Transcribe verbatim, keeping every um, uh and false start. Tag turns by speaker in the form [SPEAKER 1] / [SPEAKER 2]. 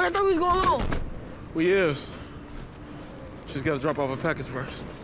[SPEAKER 1] I thought we was going home.
[SPEAKER 2] We is. She's got to drop off a package first.